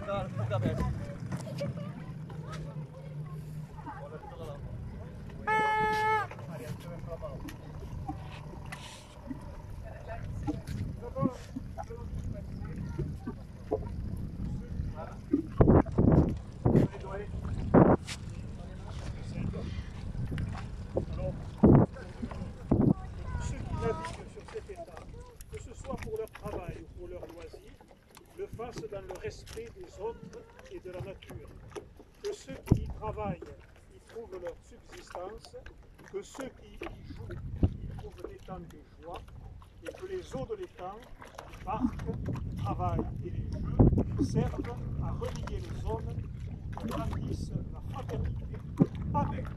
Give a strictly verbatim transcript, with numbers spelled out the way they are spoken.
fassent dans le respect des autres et de la nature, que ceux qui y travaillent y trouvent leur subsistance, que ceux qui y jouent y trouvent l'étang de joie, et que les eaux de l'étang, parcs, travail et les jeux servent à relier les hommes et grandissent la fraternité. Amen.